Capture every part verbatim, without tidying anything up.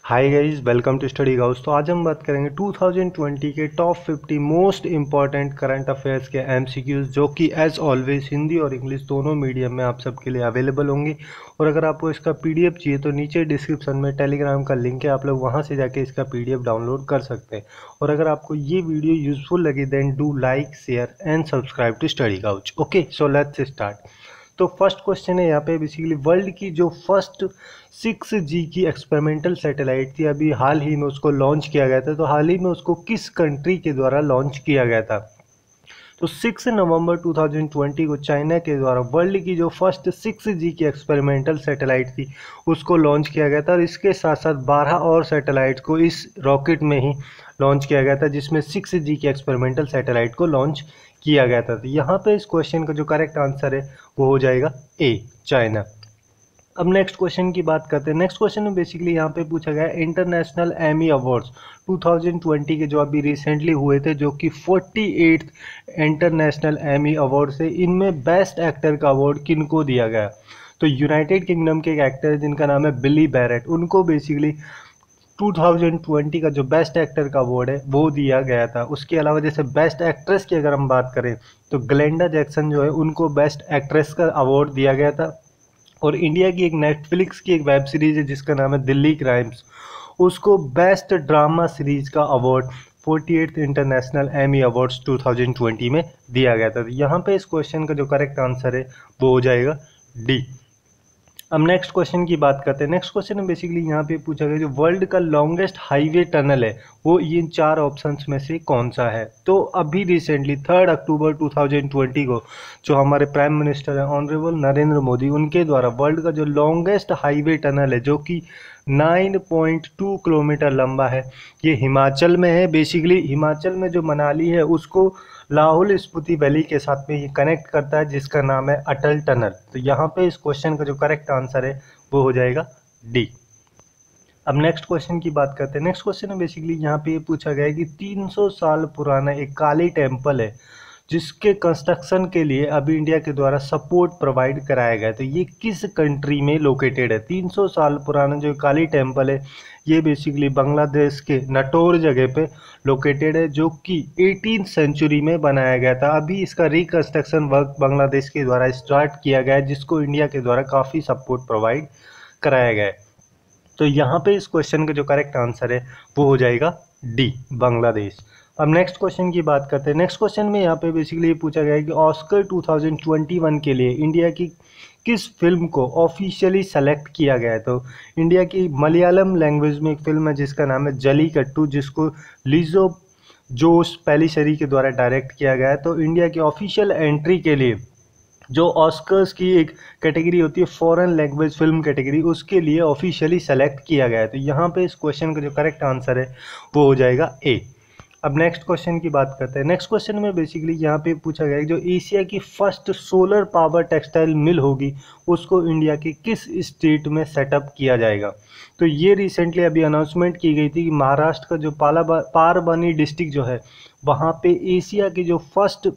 Hi guys, welcome to study गाउस। तो आज हम बात करेंगे टू थाउजेंड ट्वेंटी के top fifty most important current affairs के एमसीक्यूज, जो कि एज ऑलवेज हिंदी और इंग्लिश दोनों मीडियम में आप सबके लिए अवेलेबल होंगे। और अगर आपको इसका पीडीएफ चाहिए तो नीचे डिस्क्रिप्शन में टेलीग्राम का लिंक है, आप लोग वहां से जाके इसका पीडीएफ डाउनलोड कर सकते हैं। और अगर आपको ये वीडियो यूजफुल लगे then do like, share and subscribe to study गाउस। Okay, so let's start. तो फर्स्ट क्वेश्चन है यहाँ पे बेसिकली वर्ल्ड की जो फर्स्ट सिक्स जी की एक्सपेरिमेंटल सैटेलाइट थी, अभी हाल ही में उसको लॉन्च किया गया था। तो हाल ही में उसको किस कंट्री के द्वारा लॉन्च किया गया था? तो six November two thousand twenty को चाइना के द्वारा वर्ल्ड की जो फर्स्ट सिक्स जी की एक्सपेरिमेंटल सैटेलाइट थी उसको लॉन्च किया गया था। और इसके साथ साथ बारह और सैटेलाइट को इस रॉकेट में ही लॉन्च किया गया था, जिसमें सिक्स जी की एक्सपेरिमेंटल सैटेलाइट को लॉन्च किया गया था। तो यहाँ पे इस क्वेश्चन का जो करेक्ट आंसर है वो हो जाएगा ए, चाइना। अब नेक्स्ट क्वेश्चन की बात करते हैं। नेक्स्ट क्वेश्चन में बेसिकली यहाँ पे पूछा गया international Emmy awards two thousand twenty के जो अभी रिसेंटली हुए थे, जो कि forty eighth international Emmy award थे, इनमें बेस्ट एक्टर का अवार्ड किनको दिया गया? तो यूनाइटेड किंगडम के एक एक्टर है जिनका नाम है बिली बैरेट, उनको बेसिकली टू थाउजेंड ट्वेंटी का जो बेस्ट एक्टर का अवार्ड है वो दिया गया था। उसके अलावा जैसे बेस्ट एक्ट्रेस की अगर हम बात करें तो ग्लेंडा जैक्सन जो है उनको बेस्ट एक्ट्रेस का अवार्ड दिया गया था। और इंडिया की एक नेटफ्लिक्स की एक वेब सीरीज है जिसका नाम है दिल्ली क्राइम्स, उसको बेस्ट ड्रामा सीरीज का award forty eighth international Emmy awards two thousand twenty में दिया गया था। तो यहाँ पे इस क्वेश्चन का जो करेक्ट आंसर है वो हो जाएगा डी। अब नेक्स्ट क्वेश्चन की बात करते हैं। नेक्स्ट क्वेश्चन में बेसिकली यहाँ पे पूछा गया जो वर्ल्ड का लॉन्गेस्ट हाईवे टनल है वो इन चार ऑप्शंस में से कौन सा है? तो अभी recently third October two thousand twenty को जो हमारे प्राइम मिनिस्टर है ऑनरेबल नरेंद्र मोदी, उनके द्वारा वर्ल्ड का जो लॉन्गेस्ट हाईवे टनल है जो कि नाइन पॉइंट टू किलोमीटर लंबा है, ये हिमाचल में है। बेसिकली हिमाचल में जो मनाली है उसको लाहौल स्पीति वैली के साथ में ये कनेक्ट करता है, जिसका नाम है अटल टनल। तो यहाँ पे इस क्वेश्चन का जो करेक्ट आंसर है वो हो जाएगा डी। अब नेक्स्ट क्वेश्चन की बात करते हैं। नेक्स्ट क्वेश्चन में बेसिकली यहाँ पे ये पूछा गया है कि तीन सौ साल पुराना एक काली टेम्पल है जिसके कंस्ट्रक्शन के लिए अभी इंडिया के द्वारा सपोर्ट प्रोवाइड कराया गया है। तो ये किस कंट्री में लोकेटेड है? तीन सौ साल पुराना जो काली टेम्पल है ये बेसिकली बांग्लादेश के नटोर जगह पे लोकेटेड है, जो कि एटीन सेंचुरी में बनाया गया था। अभी इसका रिकंस्ट्रक्शन वर्क बांग्लादेश के द्वारा स्टार्ट किया गया है, जिसको इंडिया के द्वारा काफ़ी सपोर्ट प्रोवाइड कराया गया है। तो यहाँ पे इस क्वेश्चन का जो करेक्ट आंसर है वो हो जाएगा डी, बांग्लादेश। अब नेक्स्ट क्वेश्चन की बात करते हैं। नेक्स्ट क्वेश्चन में यहाँ पे बेसिकली ये पूछा गया है कि Oscar two thousand twenty one के लिए इंडिया की किस फिल्म को ऑफिशियली सेलेक्ट किया गया है? तो इंडिया की मलयालम लैंग्वेज में एक फिल्म है जिसका नाम है जलीकट्टू, जिसको लिजो जोस पेलिशरी के द्वारा डायरेक्ट किया गया है। तो इंडिया की ऑफिशियल एंट्री के लिए जो ऑस्कर्स की एक कैटेगरी होती है फॉरेन लैंग्वेज फिल्म कैटेगरी, उसके लिए ऑफिशियली सेलेक्ट किया गया है। तो यहाँ पे इस क्वेश्चन का जो करेक्ट आंसर है वो हो जाएगा ए। अब नेक्स्ट क्वेश्चन की बात करते हैं। नेक्स्ट क्वेश्चन में बेसिकली यहाँ पे पूछा गया है जो एशिया की first solar power textile mill होगी उसको इंडिया के किस स्टेट में सेटअप किया जाएगा? तो ये रिसेंटली अभी अनाउंसमेंट की गई थी कि महाराष्ट्र का जो पाला पारबानी डिस्ट्रिक्ट जो है वहाँ पे एशिया की जो first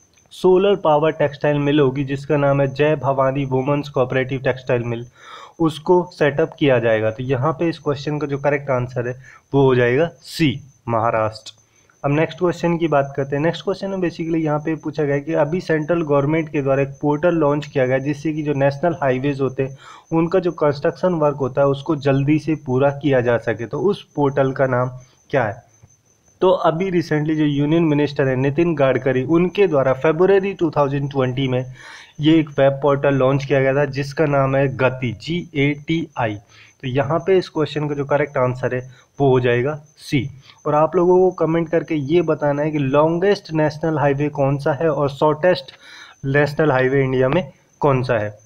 solar power textile mill होगी जिसका नाम है Jai Bhavani women's cooperative textile mill, उसको सेटअप किया जाएगा। तो यहाँ पे इस क्वेश्चन का जो करेक्ट आंसर है वो हो जाएगा सी, महाराष्ट्र। अब नेक्स्ट क्वेश्चन की बात करते हैं। नेक्स्ट क्वेश्चन में बेसिकली यहाँ पे पूछा गया कि अभी सेंट्रल गवर्नमेंट के द्वारा एक पोर्टल लॉन्च किया गया जिससे कि जो नेशनल हाईवेज होते हैं उनका जो कंस्ट्रक्शन वर्क होता है उसको जल्दी से पूरा किया जा सके। तो उस पोर्टल का नाम क्या है? तो अभी रिसेंटली जो यूनियन मिनिस्टर है नितिन गडकरी, उनके द्वारा फरवरी टू थाउजेंड ट्वेंटी में ये एक वेब पोर्टल लॉन्च किया गया था जिसका नाम है गति, जी ए टी आई। तो यहाँ पे इस क्वेश्चन का जो करेक्ट आंसर है वो हो जाएगा सी। और आप लोगों को कमेंट करके ये बताना है कि लॉन्गेस्ट नेशनल हाईवे कौन सा है और शॉर्टेस्ट नेशनल हाईवे इंडिया में कौन सा है।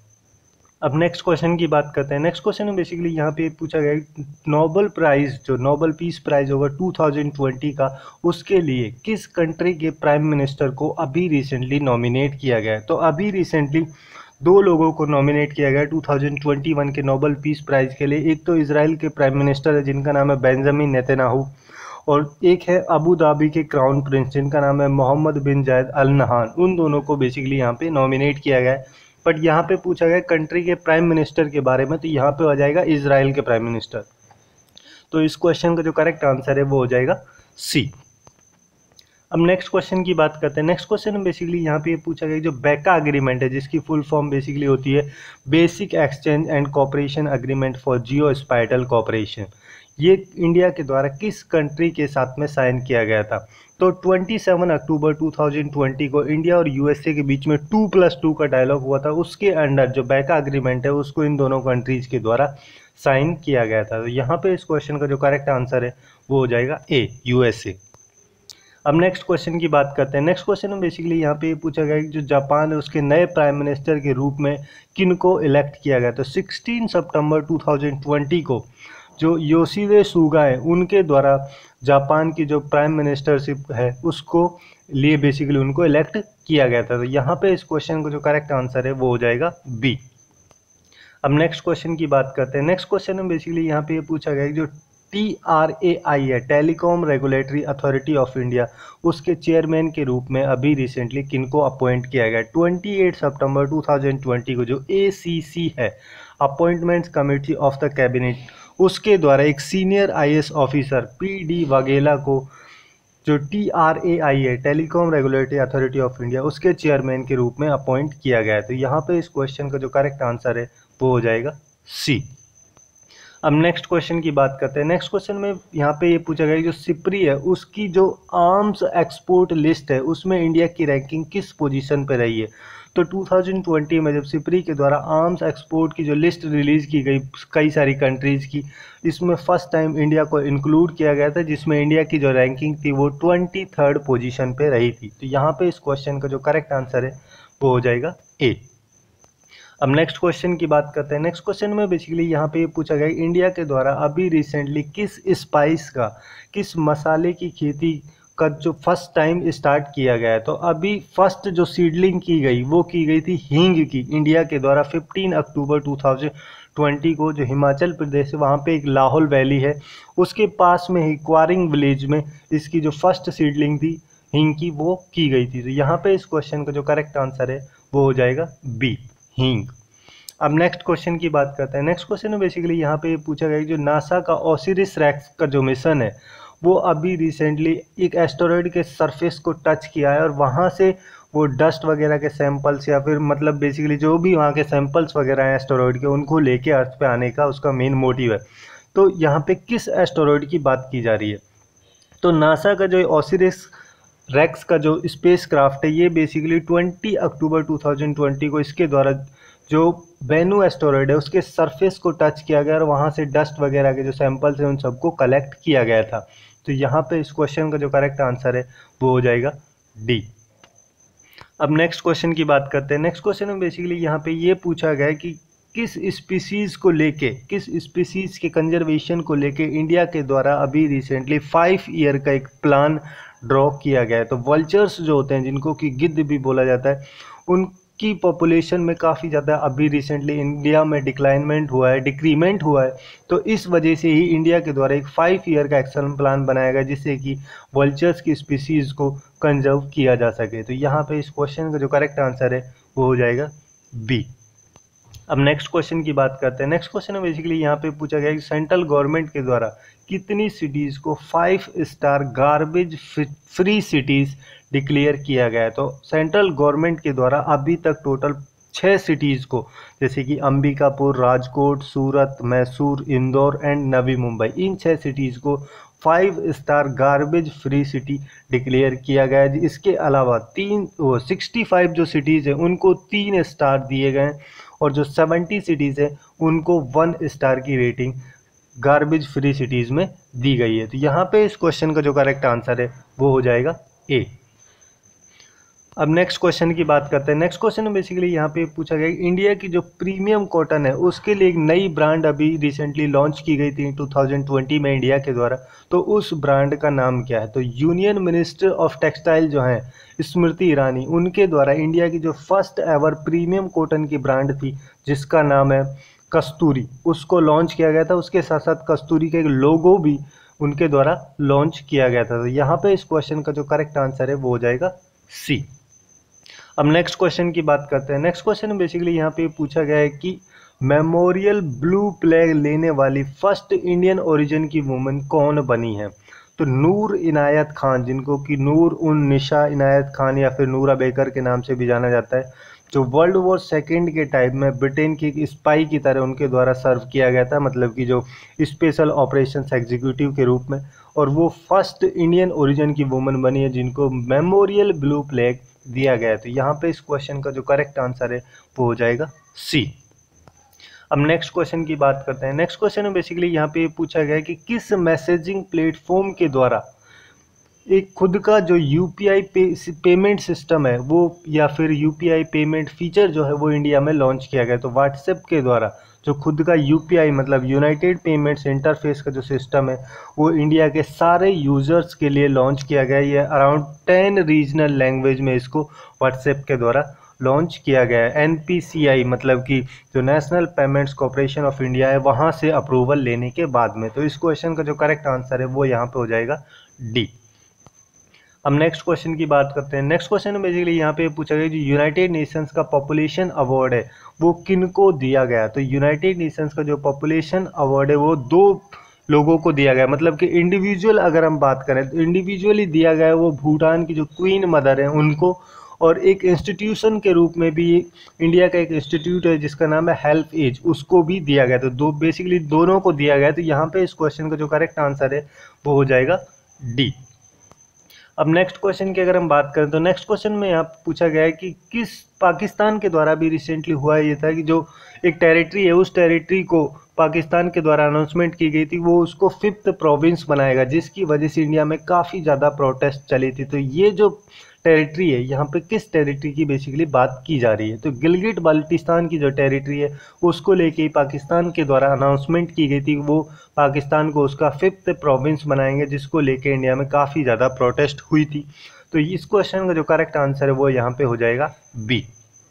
अब नेक्स्ट क्वेश्चन की बात करते हैं। नेक्स्ट क्वेश्चन में बेसिकली यहाँ पे पूछा गया नोबेल प्राइज़ जो नोबेल पीस प्राइज़ होगा टू थाउजेंड ट्वेंटी का, उसके लिए किस कंट्री के प्राइम मिनिस्टर को अभी रिसेंटली नॉमिनेट किया गया है? तो अभी रिसेंटली दो लोगों को नॉमिनेट किया गया टू थाउजेंड ट्वेंटी वन के नोबेल पीस प्राइज़ के लिए। एक तो इजराइल के प्राइम मिनिस्टर है जिनका नाम है बेंजामिन नेतन्याहू, और एक है अबू धाबी के क्राउन प्रिंस जिनका नाम है मोहम्मद बिन जायद अल नहान। उन दोनों को बेसिकली यहाँ पे नॉमिनेट किया गया है। बट यहाँ पे पूछा गया कंट्री के प्राइम मिनिस्टर के बारे में, तो यहाँ पे आ जाएगा इजराइल के प्राइम मिनिस्टर। तो इस क्वेश्चन का जो करेक्ट आंसर है वो हो जाएगा सी। अब नेक्स्ट क्वेश्चन की बात करते हैं। नेक्स्ट क्वेश्चन में बेसिकली यहाँ पे ये पूछा गया जो बेका अग्रीमेंट है, जिसकी फुल फॉर्म बेसिकली होती है basic exchange and cooperation agreement for geo spatial cooperation, ये इंडिया के द्वारा किस कंट्री के साथ में साइन किया गया था? तो सत्ताईस अक्टूबर दो हज़ार बीस को इंडिया और यूएसए के बीच में टू प्लस टू का डायलॉग हुआ था। उसके अंडर जो बेका अग्रीमेंट है उसको इन दोनों कंट्रीज के द्वारा साइन किया गया था। तो यहाँ पे इस क्वेश्चन का जो करेक्ट आंसर है वो हो जाएगा ए, यूएसए। अब नेक्स्ट क्वेश्चन की बात करते हैं। नेक्स्ट क्वेश्चन में बेसिकली यहाँ पे पूछा गया कि जो जापान है उसके नए प्राइम मिनिस्टर के रूप में किन को इलेक्ट किया गया? तो सोलह सितंबर दो हज़ार बीस को जो योशिहिदे सुगा है उनके द्वारा जापान की जो प्राइम मिनिस्टरशिप है उसको लिए बेसिकली उनको इलेक्ट किया गया था। तो यहाँ पे इस क्वेश्चन का जो करेक्ट आंसर है वो हो जाएगा बी। अब नेक्स्ट क्वेश्चन की बात करते हैं। नेक्स्ट क्वेश्चन में बेसिकली यहाँ पे ये पूछा गया कि जो टी आर ए आई है, telecom regulatory authority of India, उसके चेयरमैन के रूप में अभी रिसेंटली किनको अपॉइंट किया गया? अट्ठाईस सितंबर दो हज़ार बीस को जो ए सी सी है, appointments committee of the cabinet, उसके द्वारा एक senior I A S officer P D Vaghela को जो टी आर ए आई है, telecom regulatory authority of India, उसके चेयरमैन के रूप में अपॉइंट किया गया है। तो यहाँ पे इस क्वेश्चन का जो करेक्ट आंसर है वो हो जाएगा सी। अब नेक्स्ट क्वेश्चन की बात करते हैं। नेक्स्ट क्वेश्चन में यहाँ पे ये पूछा गया जो सिप्री है उसकी जो आर्म्स एक्सपोर्ट लिस्ट है उसमें इंडिया की रैंकिंग किस पोजीशन पे रही है? तो दो हज़ार बीस में जब सिप्री के द्वारा आर्म्स एक्सपोर्ट की जो लिस्ट रिलीज़ की गई कई सारी कंट्रीज़ की, इसमें फर्स्ट टाइम इंडिया को इंक्लूड किया गया था, जिसमें इंडिया की जो रैंकिंग थी वो ट्वेंटी थर्ड पोजीशन पे रही थी। तो यहाँ पे इस क्वेश्चन का जो करेक्ट आंसर है वो हो जाएगा ए। अब नेक्स्ट क्वेश्चन की बात करते हैं। नेक्स्ट क्वेश्चन में बेसिकली यहाँ पे ये पूछा गया इंडिया के द्वारा अभी रिसेंटली किस स्पाइस का, किस मसाले की खेती का जो फर्स्ट टाइम स्टार्ट किया गया है? तो अभी फर्स्ट जो सीडलिंग की गई वो की गई थी हींग की, इंडिया के द्वारा पंद्रह अक्टूबर दो हज़ार बीस को, जो हिमाचल प्रदेश है वहाँ पे एक लाहौल वैली है उसके पास में ही क्वारिंग विलेज में इसकी जो फर्स्ट सीडलिंग थी हींग की वो की गई थी। तो यहाँ पे इस क्वेश्चन का जो करेक्ट आंसर है वो हो जाएगा बी, हींग। अब नेक्स्ट क्वेश्चन की बात करते हैं। नेक्स्ट क्वेश्चन में बेसिकली यहाँ पे पूछा गया जो नासा का ओसिरिस रेक्स का जो मिशन है वो अभी रिसेंटली एक एस्टेरॉयड के सरफेस को टच किया है और वहाँ से वो डस्ट वगैरह के सैंपल्स या फिर मतलब बेसिकली जो भी वहाँ के सैंपल्स वगैरह हैं एस्टेरॉयड के, उनको लेके अर्थ पे आने का उसका मेन मोटिव है। तो यहाँ पे किस एस्टेरॉयड की बात की जा रही है? तो नासा का जो ओसिरिस रेक्स का जो स्पेस क्राफ्ट है ये बेसिकली बीस अक्टूबर दो हज़ार बीस को इसके द्वारा जो बेनू एस्टेरॉयड है उसके सरफेस को टच किया गया और वहाँ से डस्ट वगैरह के जो सैंपल्स हैं उन सबको कलेक्ट किया गया था। तो यहाँ पे इस क्वेश्चन का जो करेक्ट आंसर है वो हो जाएगा डी। अब नेक्स्ट क्वेश्चन की बात करते हैं। नेक्स्ट क्वेश्चन में बेसिकली यहाँ पे ये पूछा गया कि किस स्पीसीज़ को लेके, किस स्पीसीज़ के कंजर्वेशन को लेके इंडिया के द्वारा अभी रिसेंटली फाइव ईयर का एक प्लान ड्रॉ किया गया है? तो वल्चर्स जो होते हैं जिनको कि गिद्ध भी बोला जाता है, उनकी पॉपुलेशन में काफ़ी ज़्यादा अभी रिसेंटली इंडिया में डिक्लाइनमेंट हुआ है, डिक्रीमेंट हुआ है। तो इस वजह से ही इंडिया के द्वारा एक फाइव ईयर का एक्शन प्लान बनाया गया जिससे कि वल्चर्स की स्पीसीज़ को कंजर्व किया जा सके। तो यहाँ पे इस क्वेश्चन का जो करेक्ट आंसर है वो हो जाएगा बी। अब नेक्स्ट क्वेश्चन की बात करते हैं। नेक्स्ट क्वेश्चन में बेसिकली यहाँ पे पूछा गया कि सेंट्रल गवर्नमेंट के द्वारा कितनी सिटीज़ को five star garbage free cities declare किया गया है? तो सेंट्रल गवर्नमेंट के द्वारा अभी तक टोटल छः सिटीज़ को, जैसे कि अंबिकापुर, राजकोट, सूरत, मैसूर, इंदौर एंड नवी मुंबई, इन छः सिटीज़ को five star garbage free city declare किया गया है। इसके अलावा तीन वो सिक्सटी फाइव जो सिटीज़ हैं उनको तीन स्टार दिए गए हैं और जो सेवेंटी सिटीज़ हैं उनको वन स्टार की रेटिंग गार्बेज फ्री सिटीज़ में दी गई है। तो यहाँ पे इस क्वेश्चन का जो करेक्ट आंसर है वो हो जाएगा ए। अब नेक्स्ट क्वेश्चन की बात करते हैं। नेक्स्ट क्वेश्चन में बेसिकली यहाँ पे पूछा गया कि इंडिया की जो प्रीमियम कॉटन है उसके लिए एक नई ब्रांड अभी रिसेंटली लॉन्च की गई थी दो हज़ार बीस में इंडिया के द्वारा। तो उस ब्रांड का नाम क्या है? तो यूनियन मिनिस्टर ऑफ टेक्सटाइल जो है स्मृति ईरानी, उनके द्वारा इंडिया की जो फर्स्ट एवर प्रीमियम कॉटन की ब्रांड थी जिसका नाम है कस्तूरी, उसको लॉन्च किया गया था। उसके साथ साथ कस्तूरी का एक लोगो भी उनके द्वारा लॉन्च किया गया था। तो यहाँ पे इस क्वेश्चन का जो करेक्ट आंसर है वो हो जाएगा सी। अब नेक्स्ट क्वेश्चन की बात करते हैं। नेक्स्ट क्वेश्चन में बेसिकली यहाँ पे पूछा गया है कि मेमोरियल ब्लू फ्लैग लेने वाली फर्स्ट इंडियन ओरिजिन की वुमन कौन बनी है? तो नूर इनायत खान, जिनको कि नूर उन निशा इनायत खान या फिर नूरा बेकर के नाम से भी जाना जाता है, जो वर्ल्ड वॉर सेकेंड के टाइम में ब्रिटेन की एक स्पाई की तरह उनके द्वारा सर्व किया गया था, मतलब कि जो स्पेशल ऑपरेशंस एग्जीक्यूटिव के रूप में, और वो फर्स्ट इंडियन ओरिजिन की वुमन बनी है जिनको मेमोरियल ब्लू फ्लैग दिया गया है। तो यहाँ पे इस क्वेश्चन का जो करेक्ट आंसर है वो हो जाएगा सी। अब नेक्स्ट क्वेश्चन की बात करते हैं। नेक्स्ट क्वेश्चन में बेसिकली यहाँ पे पूछा गया है कि किस मैसेजिंग प्लेटफॉर्म के द्वारा एक खुद का जो यूपीआई पे, पेमेंट सिस्टम है वो, या फिर यूपीआई पेमेंट फीचर जो है वो इंडिया में लॉन्च किया गया? तो व्हाट्सएप के द्वारा जो खुद का यूपीआई मतलब यूनाइटेड पेमेंट्स इंटरफेस का जो सिस्टम है वो इंडिया के सारे यूजर्स के लिए लॉन्च किया गया है। ये अराउंड टेन रीजनल लैंग्वेज में इसको व्हाट्सएप के द्वारा लॉन्च किया गया है। एन पी सी आई मतलब कि जो national payments corporation of India है वहाँ से अप्रूवल लेने के बाद में। तो इस क्वेश्चन का जो करेक्ट आंसर है वो यहाँ पे हो जाएगा डी। अब नेक्स्ट क्वेश्चन की बात करते हैं। नेक्स्ट क्वेश्चन में बेसिकली यहाँ पे पूछा गया जो यूनाइटेड नेशंस का पॉपुलेशन अवार्ड है वो किनको दिया गया? तो यूनाइटेड नेशंस का जो पॉपुलेशन अवार्ड है वो दो लोगों को दिया गया, मतलब कि इंडिविजुअल अगर हम बात करें तो इंडिविजुअली दिया गया है वो भूटान की जो क्वीन मदर है उनको, और एक इंस्टीट्यूशन के रूप में भी इंडिया का एक इंस्टीट्यूट है जिसका नाम है हेल्प एज, उसको भी दिया गया। तो दो बेसिकली दोनों को दिया गया। तो यहाँ पे इस क्वेश्चन का जो करेक्ट आंसर है वो हो जाएगा डी। अब नेक्स्ट क्वेश्चन की अगर हम बात करें तो नेक्स्ट क्वेश्चन में यहाँ पूछा गया है कि किस पाकिस्तान के द्वारा भी रिसेंटली हुआ ये था कि जो एक टेरिटरी है उस टेरिटरी को पाकिस्तान के द्वारा अनाउंसमेंट की गई थी वो उसको फिफ्थ प्रोविंस बनाएगा, जिसकी वजह से इंडिया में काफ़ी ज़्यादा प्रोटेस्ट चली थी। तो ये जो टेरिटरी है यहाँ पे किस टेरिटरी की बेसिकली बात की जा रही है? तो गिलगिट बाल्टिस्तान की जो टेरिटरी है उसको लेके ही पाकिस्तान के द्वारा अनाउंसमेंट की गई थी, वो पाकिस्तान को उसका फिफ्थ प्रोविंस बनाएंगे, जिसको लेके इंडिया में काफ़ी ज़्यादा प्रोटेस्ट हुई थी। तो इस क्वेश्चन का जो करेक्ट आंसर है वो यहाँ पे हो जाएगा बी।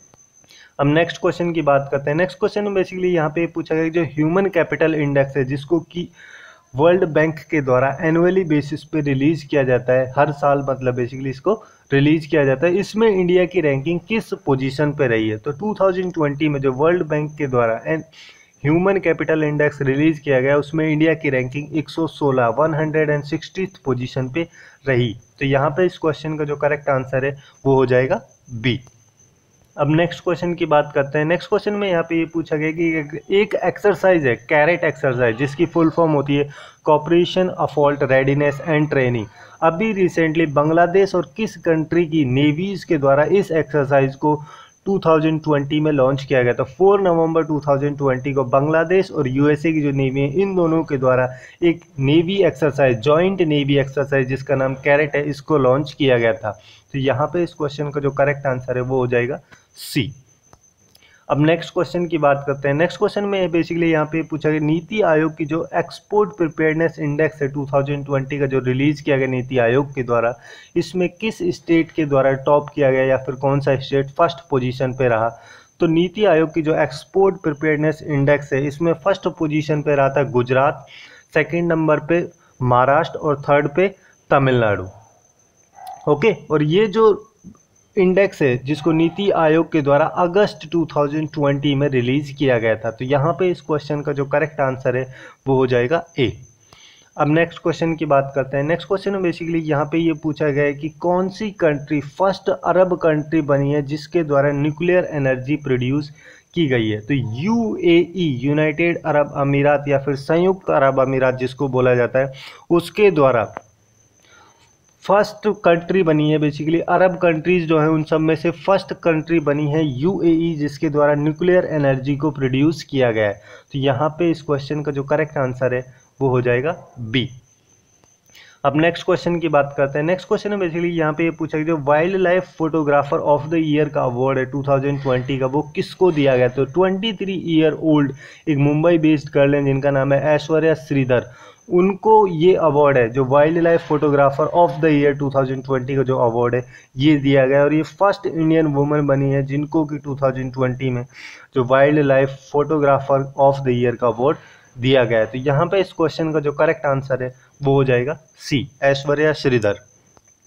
अब नेक्स्ट क्वेश्चन की बात करते हैं। नेक्स्ट क्वेश्चन में बेसिकली यहाँ पे पूछा गया जो ह्यूमन कैपिटल इंडेक्स है जिसको कि वर्ल्ड बैंक के द्वारा एनुअली बेसिस पे रिलीज किया जाता है हर साल, मतलब बेसिकली इसको रिलीज किया जाता है, इसमें इंडिया की रैंकिंग किस पोजीशन पे रही है? तो टू थाउजेंड ट्वेंटी में जो वर्ल्ड बैंक के द्वारा an human capital index release किया गया उसमें इंडिया की रैंकिंग एक सौ सोलह वन हंड्रेड सिक्सटीथ पोजीशन पे रही। तो यहाँ पे इस क्वेश्चन का जो करेक्ट आंसर है वो हो जाएगा बी। अब नेक्स्ट क्वेश्चन की बात करते हैं। नेक्स्ट क्वेश्चन में यहाँ पे ये पूछा गया कि एक एक्सरसाइज है कैरेट एक्सरसाइज जिसकी फुल फॉर्म होती है cooperation afloat readiness and training, अभी रिसेंटली बांग्लादेश और किस कंट्री की नेवीज के द्वारा इस एक्सरसाइज को टू थाउजेंड ट्वेंटी में लॉन्च किया गया था? Four November two thousand twenty को बांग्लादेश और यूएसए की जो नेवी है इन दोनों के द्वारा एक navy exercise, joint navy exercise जिसका नाम कैरेट है, इसको लॉन्च किया गया था। तो यहाँ पे इस क्वेश्चन का जो करेक्ट आंसर है वो हो जाएगा सी। अब नेक्स्ट क्वेश्चन की बात करते हैं। नेक्स्ट क्वेश्चन में बेसिकली यहाँ पे पूछा गया नीति आयोग की जो एक्सपोर्ट प्रिपेयरनेस इंडेक्स है टू थाउजेंड ट्वेंटी का जो रिलीज किया गया नीति आयोग के द्वारा, इसमें किस स्टेट के द्वारा टॉप किया गया या फिर कौन सा स्टेट फर्स्ट पोजीशन पे रहा? तो नीति आयोग की जो एक्सपोर्ट प्रिपेयरनेस इंडेक्स है इसमें फर्स्ट पोजीशन पे रहा था गुजरात, सेकेंड नंबर पे महाराष्ट्र और थर्ड पे तमिलनाडु। ओके, और ये जो इंडेक्स है जिसको नीति आयोग के द्वारा अगस्त टू थाउजेंड ट्वेंटी में रिलीज किया गया था। तो यहाँ पे इस क्वेश्चन का जो करेक्ट आंसर है वो हो जाएगा ए। अब नेक्स्ट क्वेश्चन की बात करते हैं। नेक्स्ट क्वेश्चन में बेसिकली यहाँ पे ये पूछा गया है कि कौन सी कंट्री फर्स्ट अरब कंट्री बनी है जिसके द्वारा न्यूक्लियर एनर्जी प्रोड्यूस की गई है? तो यूएई, यूनाइटेड अरब अमीरात या फिर संयुक्त अरब अमीरात जिसको बोला जाता है, उसके द्वारा फर्स्ट कंट्री बनी है। बेसिकली अरब कंट्रीज जो है उन सब में से फर्स्ट कंट्री बनी है यूएई, जिसके द्वारा न्यूक्लियर एनर्जी को प्रोड्यूस किया गया है। तो यहाँ पे इस क्वेश्चन का जो करेक्ट आंसर है वो हो जाएगा बी। अब नेक्स्ट क्वेश्चन की बात करते हैं। नेक्स्ट क्वेश्चन में बेसिकली यहाँ पे ये पूछा गया जो wildlife photographer of the year का अवार्ड है टू थाउजेंड ट्वेंटी का, वो किसको दिया गया? तो ट्वेंटी थ्री ईयर ओल्ड एक मुंबई बेस्ड गर्ल है जिनका नाम है ऐश्वर्या श्रीधर, उनको ये अवार्ड है जो wildlife photographer of the year two thousand twenty का जो अवार्ड है ये दिया गया, और ये फर्स्ट इंडियन वुमन बनी है जिनको कि टू थाउजेंड ट्वेंटी में जो wildlife photographer of the year का अवार्ड दिया गया है। तो यहाँ पे इस क्वेश्चन का जो करेक्ट आंसर है वो हो जाएगा सी, ऐश्वर्या श्रीधर।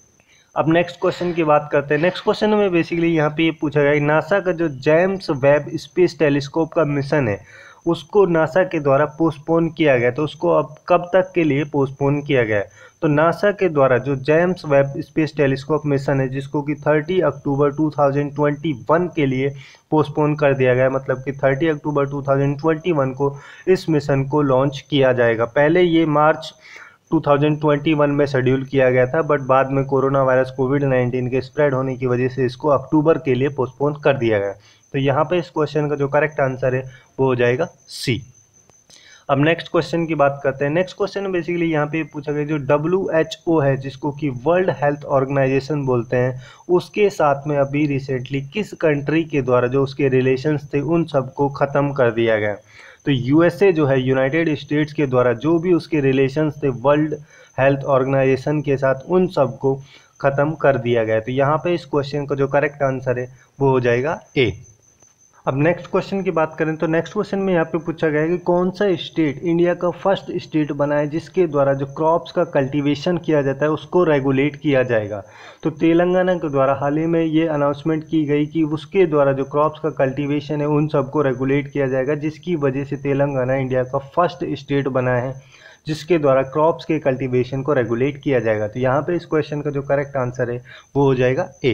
अब नेक्स्ट क्वेश्चन की बात करते हैं। नेक्स्ट क्वेश्चन में बेसिकली यहाँ पे ये पूछा गया कि नासा का जो जेम्स वेब स्पेस टेलीस्कोप का मिशन है उसको नासा के द्वारा पोस्टपोन किया गया, तो उसको अब कब तक के लिए पोस्टपोन किया गया है? तो नासा के द्वारा जो James Webb space telescope mission है जिसको कि तीस अक्टूबर दो हज़ार इक्कीस के लिए पोस्टपोन कर दिया गया है, मतलब कि तीस अक्टूबर दो हज़ार इक्कीस को इस मिशन को लॉन्च किया जाएगा। पहले ये मार्च दो हज़ार इक्कीस में शेड्यूल किया गया था, बट बाद में कोरोना वायरस कोविड नाइन्टीन के स्प्रेड होने की वजह से इसको अक्टूबर के लिए पोस्टपोन कर दिया गया। तो यहाँ पे इस क्वेश्चन का जो करेक्ट आंसर है वो हो जाएगा सी। अब नेक्स्ट क्वेश्चन की बात करते हैं। नेक्स्ट क्वेश्चन में बेसिकली यहाँ पे पूछा गया जो डब्ल्यू एच ओ है जिसको कि वर्ल्ड हेल्थ ऑर्गेनाइजेशन बोलते हैं, उसके साथ में अभी रिसेंटली किस कंट्री के द्वारा जो उसके रिलेशंस थे उन सबको ख़त्म कर दिया गया? तो यूएसए जो है, यूनाइटेड स्टेट्स के द्वारा जो भी उसके रिलेशंस थे वर्ल्ड हेल्थ ऑर्गेनाइजेशन के साथ उन सबको ख़त्म कर दिया गया। तो यहाँ पे इस क्वेश्चन का जो करेक्ट आंसर है वो हो जाएगा ए। अब नेक्स्ट क्वेश्चन की बात करें तो नेक्स्ट क्वेश्चन में यहाँ पे पूछा गया है कि कौन सा स्टेट इंडिया का फर्स्ट स्टेट बना है जिसके द्वारा जो क्रॉप्स का कल्टीवेशन किया जाता है उसको रेगुलेट किया जाएगा। तो तेलंगाना के द्वारा हाल ही में ये अनाउंसमेंट की गई कि उसके द्वारा जो क्रॉप्स का कल्टीवेशन है उन सबको रेगुलेट किया जाएगा, जिसकी वजह से तेलंगाना इंडिया का फर्स्ट स्टेट बना है जिसके द्वारा क्रॉप्स के कल्टीवेशन को रेगुलेट किया जाएगा। तो यहाँ पर इस क्वेश्चन का जो करेक्ट आंसर है वो हो जाएगा ए।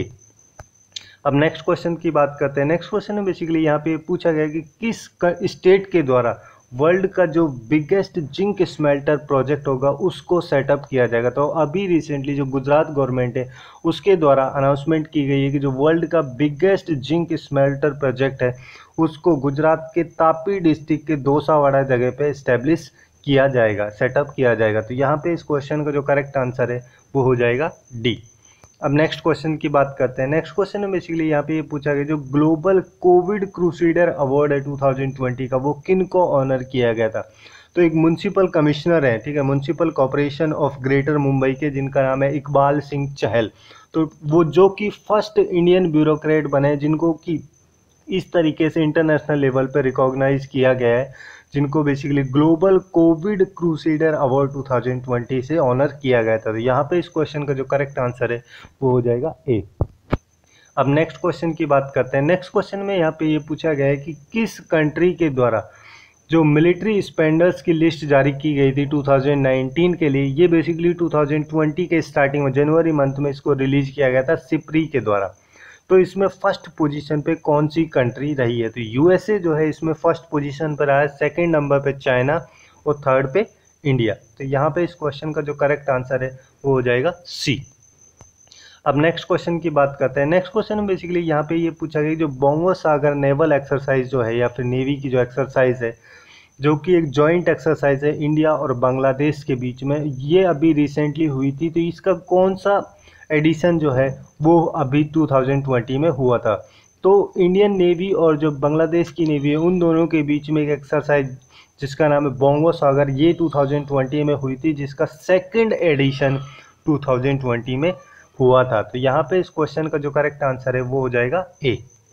अब नेक्स्ट क्वेश्चन की बात करते हैं। नेक्स्ट क्वेश्चन में बेसिकली यहाँ पे पूछा गया कि किस स्टेट के द्वारा वर्ल्ड का जो बिगेस्ट जिंक स्मेल्टर प्रोजेक्ट होगा उसको सेटअप किया जाएगा। तो अभी रिसेंटली जो गुजरात गवर्नमेंट है उसके द्वारा अनाउंसमेंट की गई है कि जो वर्ल्ड का बिगेस्ट जिंक स्मेल्टर प्रोजेक्ट है उसको गुजरात के तापी डिस्ट्रिक्ट के दोसावाड़ा जगह पे इस्टेब्लिश किया जाएगा, सेटअप किया जाएगा। तो यहाँ पे इस क्वेश्चन का जो करेक्ट आंसर है वो हो जाएगा डी। अब नेक्स्ट क्वेश्चन की बात करते हैं। नेक्स्ट क्वेश्चन में बेसिकली यहाँ पे ये पूछा गया जो ग्लोबल कोविड क्रूसेडर अवार्ड है दो हज़ार बीस का वो किन को ऑनर किया गया था? तो एक म्युनिसिपल कमिश्नर है, ठीक है, municipal corporation of greater Mumbai के, जिनका नाम है इकबाल सिंह चहल। तो वो जो कि फर्स्ट इंडियन ब्यूरोक्रेट बने जिनको कि इस तरीके से इंटरनेशनल लेवल पर रिकॉग्नाइज किया गया है, जिनको basically global COVID crusader award दो हज़ार बीस से ऑनर किया गया था। तो यहाँ पे इस क्वेश्चन का जो करेक्ट आंसर है वो हो जाएगा ए। अब नेक्स्ट क्वेश्चन की बात करते हैं। नेक्स्ट क्वेश्चन में यहाँ पे ये पूछा गया है कि किस कंट्री के द्वारा जो मिलिट्री स्पेंडर्स की लिस्ट जारी की गई थी दो हज़ार उन्नीस के लिए, ये बेसिकली दो हज़ार बीस के स्टार्टिंग में जनवरी मंथ में इसको रिलीज किया गया था सिप्री के द्वारा। तो इसमें फर्स्ट पोजीशन पे कौन सी कंट्री रही है? तो यूएसए जो है इसमें फर्स्ट पोजीशन पर आया, सेकंड नंबर पे चाइना और थर्ड पे इंडिया। तो यहाँ पे इस क्वेश्चन का जो करेक्ट आंसर है वो हो जाएगा सी। अब नेक्स्ट क्वेश्चन की बात करते हैं। नेक्स्ट क्वेश्चन में बेसिकली यहाँ पे ये पूछा गया जो बोंगो सागर नेवल एक्सरसाइज जो है या फिर नेवी की जो एक्सरसाइज है, जो कि एक जॉइंट एक्सरसाइज है इंडिया और बांग्लादेश के बीच में, ये अभी रिसेंटली हुई थी। तो इसका कौन सा एडिशन जो है वो अभी दो हज़ार बीस में हुआ था? तो इंडियन नेवी और जो बांग्लादेश की नेवी है उन दोनों के बीच में एक एक्सरसाइज जिसका नाम है बोंगो सागर, ये दो हज़ार बीस में हुई थी, जिसका सेकंड एडिशन दो हज़ार बीस में हुआ था। तो यहाँ पे इस क्वेश्चन का जो करेक्ट आंसर है वो हो जाएगा ए।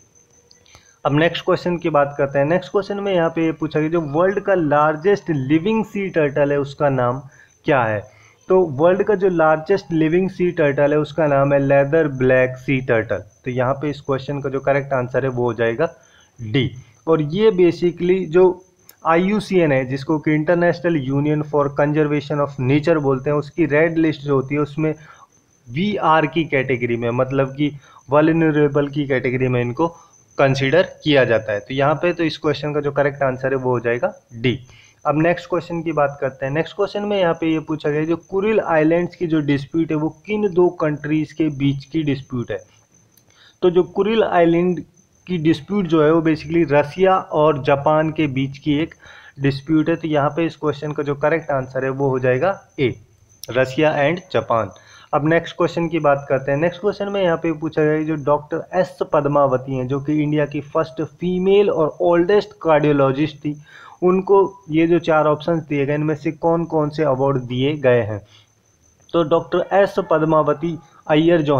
अब नेक्स्ट क्वेश्चन की बात करते हैं। नेक्स्ट क्वेश्चन में यहाँ पे ये पूछा गया जो वर्ल्ड का लार्जेस्ट लिविंग सी टर्टल है उसका नाम क्या है? तो वर्ल्ड का जो लार्जेस्ट लिविंग सी टर्टल है उसका नाम है लेदर ब्लैक सी टर्टल। तो यहाँ पे इस क्वेश्चन का जो करेक्ट आंसर है वो हो जाएगा डी। और ये बेसिकली जो आई यू सी एन है, जिसको कि International Union for Conservation of Nature बोलते हैं, उसकी रेड लिस्ट जो होती है उसमें वी आर की कैटेगरी में, मतलब कि वल्नरेबल की कैटेगरी में इनको कंसीडर किया जाता है। तो यहाँ पे तो इस क्वेश्चन का जो करेक्ट आंसर है वो हो जाएगा डी। अब नेक्स्ट क्वेश्चन की बात करते हैं। नेक्स्ट क्वेश्चन में यहाँ पे ये पूछा गया जो कुरिल आइलैंड्स की जो डिस्प्यूट है वो किन दो कंट्रीज के बीच की डिस्प्यूट है? तो जो कुरिल आइलैंड की डिस्प्यूट जो है वो बेसिकली रसिया और जापान के बीच की एक डिस्प्यूट है। तो यहाँ पे इस क्वेश्चन का जो करेक्ट आंसर है वो हो जाएगा ए, रसिया एंड जापान। अब नेक्स्ट क्वेश्चन की बात करते हैं। नेक्स्ट क्वेश्चन में यहाँ पे पूछा गया जो डॉक्टर एस पद्मावती हैं, जो कि इंडिया की फर्स्ट फीमेल और ओल्डेस्ट कार्डियोलॉजिस्ट थी, उनको ये जो चार ऑप्शंस दिए गए इनमें से कौन कौन से अवार्ड दिए गए हैं? तो डॉक्टर एस पद्मावती अय्यर जो हैं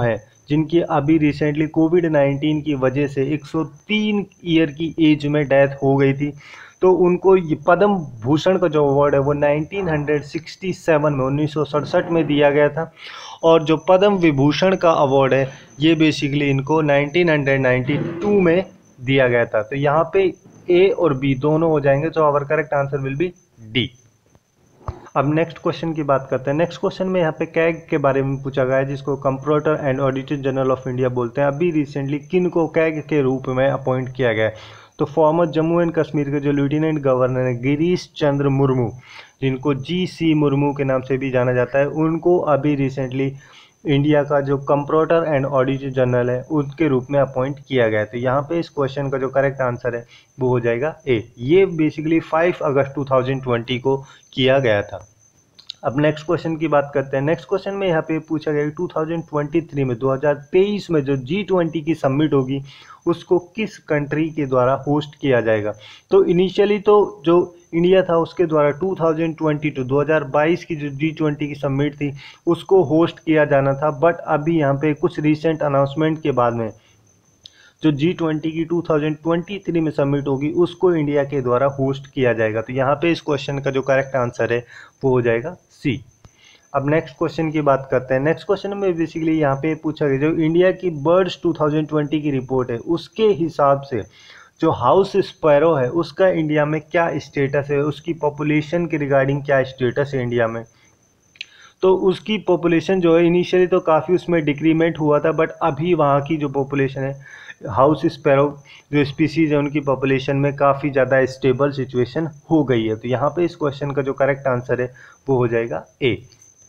जिनकी अभी रिसेंटली कोविड नाइन्टीन की वजह से एक सौ तीन ईयर की एज में डेथ हो गई थी। तो उनको ये पद्म भूषण का जो अवार्ड है वो नाइनटीन सिक्सटी सेवन में उन्नीस सौ सड़सठ में दिया गया था, और जो पद्म विभूषण का अवार्ड है ये बेसिकली इनको नाइनटीन नाइंटी टू में दिया गया था। तो यहाँ पे ए और बी दोनों हो जाएंगे, तो our correct answer will be D. अब नेक्स्ट क्वेश्चन की बात करते हैं। नेक्स्ट क्वेश्चन में यहाँ पे कैग के बारे में पूछा गया है, जिसको comptroller and auditor general of India बोलते हैं। अभी रिसेंटली किन को कैग के रूप में अपॉइंट किया गया है? तो फॉर्मर जम्मू एंड कश्मीर के जो लेफ्टिनेंट गवर्नर है गिरीश चंद्र मुर्मू, जिनको जी सी मुर्मू के नाम से भी जाना जाता है, उनको अभी रिसेंटली इंडिया का जो कंप्ट्रोलर एंड ऑडिटर जनरल है उनके रूप में अपॉइंट किया गया है। तो यहाँ पे इस क्वेश्चन का जो करेक्ट आंसर है वो हो जाएगा ए। ये basically five August two thousand twenty को किया गया था। अब नेक्स्ट क्वेश्चन की बात करते हैं। नेक्स्ट क्वेश्चन में यहाँ पे पूछा गया टू थाउजेंड ट्वेंटी थ्री में दो हज़ार तेईस में जो जी ट्वेंटी की समिट होगी उसको किस कंट्री के द्वारा होस्ट किया जाएगा? तो इनिशियली तो जो इंडिया था उसके द्वारा टू थाउजेंड ट्वेंटी टू दो हज़ार बाईस की जो जी ट्वेंटी की समिट थी उसको होस्ट किया जाना था, बट अभी यहाँ पे कुछ रिसेंट अनाउंसमेंट के बाद में जो जी ट्वेंटी की टू थाउजेंड ट्वेंटी थ्री में समिट होगी उसको इंडिया के द्वारा होस्ट किया जाएगा। तो यहाँ पे इस क्वेश्चन का जो करेक्ट आंसर है वो हो जाएगा सी। अब नेक्स्ट क्वेश्चन की बात करते हैं। नेक्स्ट क्वेश्चन में बेसिकली यहाँ पे पूछा गया जो इंडिया की बर्ड्स टू थाउजेंड ट्वेंटी की रिपोर्ट है उसके हिसाब से जो हाउस स्पैरो है उसका इंडिया में क्या स्टेटस है, उसकी पॉपुलेशन के रिगार्डिंग क्या स्टेटस है इंडिया में? तो उसकी पॉपुलेशन जो है इनिशियली तो काफ़ी उसमें डिक्रीमेंट हुआ था, बट अभी वहाँ की जो पॉपुलेशन है हाउस स्पैरो जो स्पीसीज है उनकी पॉपुलेशन में काफ़ी ज़्यादा स्टेबल सिचुएशन हो गई है। तो यहाँ पे इस क्वेश्चन का जो करेक्ट आंसर है वो हो जाएगा ए।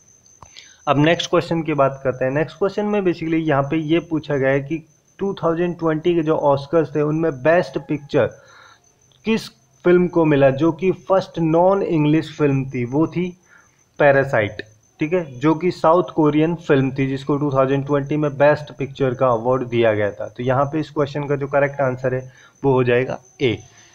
अब नेक्स्ट क्वेश्चन की बात करते हैं। नेक्स्ट क्वेश्चन में बेसिकली यहाँ पे ये पूछा गया है कि टू थाउजेंड ट्वेंटी के जो ऑस्कर्स थे उनमें बेस्ट पिक्चर किस फिल्म को मिला, जो कि फर्स्ट नॉन इंग्लिश फिल्म थी, वो थी पैरासाइट, ठीक है, जो कि साउथ कोरियन फिल्म थी जिसको टू थाउजेंड ट्वेंटी में बेस्ट पिक्चर का अवार्ड दिया गया था। तो यहाँ पे इस क्वेश्चन का जो करेक्ट आंसर है वो हो जाएगा ए।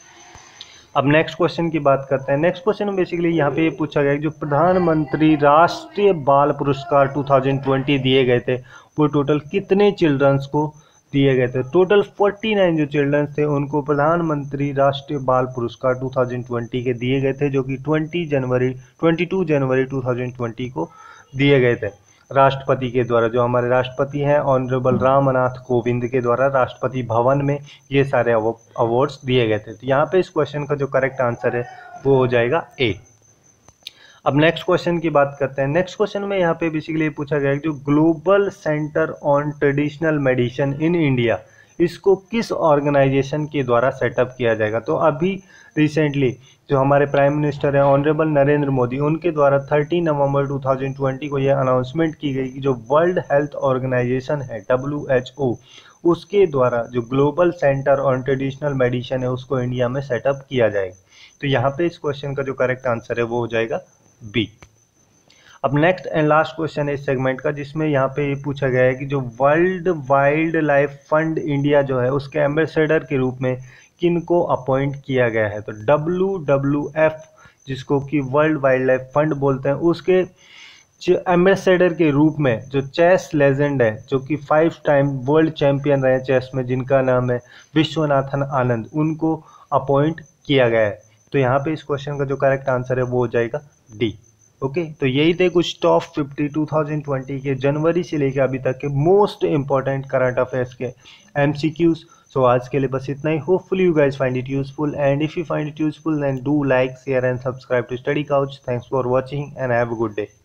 अब नेक्स्ट क्वेश्चन की बात करते हैं। नेक्स्ट क्वेश्चन में बेसिकली यहाँ पे ये पूछा गया जो प्रधानमंत्री राष्ट्रीय बाल पुरस्कार टू थाउजेंड ट्वेंटी दिए गए थे वो टोटल कितने चिल्ड्रंस को दिए गए थे? टोटल उनचास जो चिल्ड्रंस थे उनको प्रधानमंत्री राष्ट्रीय बाल पुरस्कार टू थाउजेंड ट्वेंटी के दिए गए थे, जो कि ट्वेंटी जनवरी बाईस जनवरी टू थाउजेंड ट्वेंटी को दिए गए थे राष्ट्रपति के द्वारा। जो हमारे राष्ट्रपति हैं ऑनरेबल रामनाथ कोविंद के द्वारा राष्ट्रपति भवन में ये सारे अवार्ड्स दिए गए थे। तो यहाँ पे इस क्वेश्चन का जो करेक्ट आंसर है वो हो जाएगा ए। अब नेक्स्ट क्वेश्चन की बात करते हैं। नेक्स्ट क्वेश्चन में यहाँ पे बेसिकली पूछा गया है जो global centre on traditional medicine in India इसको किस ऑर्गेनाइजेशन के द्वारा सेटअप किया जाएगा? तो अभी रिसेंटली जो हमारे प्राइम मिनिस्टर हैं ऑनरेबल नरेंद्र मोदी उनके द्वारा thirteen November two thousand twenty को यह अनाउंसमेंट की गई कि जो वर्ल्ड हेल्थ ऑर्गेनाइजेशन है डब्ल्यू एच ओ उसके द्वारा जो global centre on traditional medicine है उसको इंडिया में सेटअप किया जाएगा। तो यहाँ पे इस क्वेश्चन का जो करेक्ट आंसर है वो हो जाएगा बी। अब नेक्स्ट एंड लास्ट क्वेश्चन है इस सेगमेंट का, जिसमें यहाँ पे ये पूछा गया है कि जो world wildlife fund India जो है उसके एम्बेसडर के रूप में किन को अपॉइंट किया गया है? तो डब्ल्यू डब्ल्यू एफ जिसको कि वर्ल्ड वाइल्ड लाइफ फंड बोलते हैं उसके एम्बेसडर के रूप में जो चेस लेजेंड है जो कि फाइव टाइम वर्ल्ड चैंपियन रहे चेस में जिनका नाम है विश्वनाथन आनंद, उनको अपॉइंट किया गया है। तो यहाँ पे इस क्वेश्चन का जो करेक्ट आंसर है वो हो जाएगा डी। ओके, तो यही थे कुछ top fifty two thousand twenty के जनवरी से लेकर अभी तक के मोस्ट इंपॉर्टेंट करंट अफेयर्स के एमसीक्यूज। सो आज के लिए बस इतना ही। Hopefully you guys find it useful and if you find it useful then do like share and subscribe to study couch. Thanks for watching and have a good day.